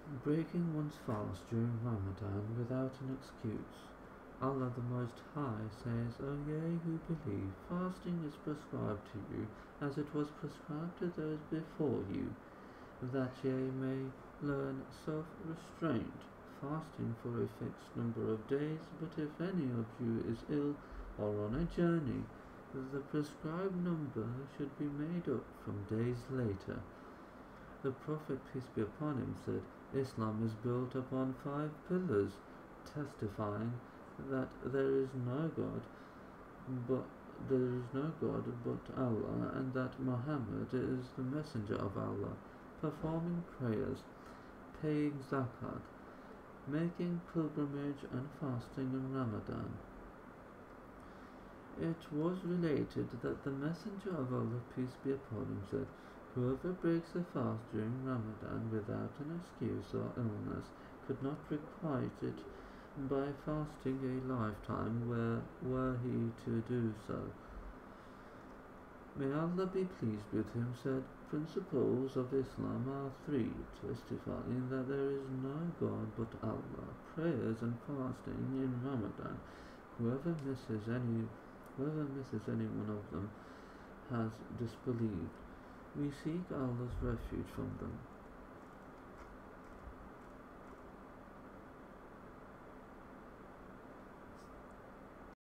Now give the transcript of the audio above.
breaking one's fast during Ramadan without an excuse. Allah the Most High says, O ye who believe, fasting is prescribed to you as it was prescribed to those before you, that ye may learn self-restraint, fasting for a fixed number of days, but if any of you is ill or on a journey, the prescribed number should be made up from days later. The Prophet, peace be upon him, said, Islam is built upon 5 pillars, testifying that there is no God but Allah, and that Muhammad is the messenger of Allah, performing prayers, paying zakat, making pilgrimage and fasting in Ramadan. It was related that the messenger of Allah, peace be upon him, said, whoever breaks a fast during Ramadan without an excuse or illness could not requite it by fasting a lifetime were he to do so. May Allah be pleased with him, said, principles of Islam are 3, testifying that there is no God but Allah, prayers and fasting in Ramadan. Whoever misses any one of them has disbelieved. We seek Allah's refuge from them.